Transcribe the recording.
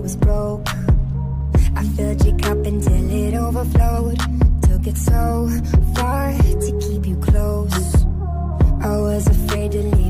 was broke. I filled your cup until it overflowed. Took it so far to keep you close. I was afraid to leave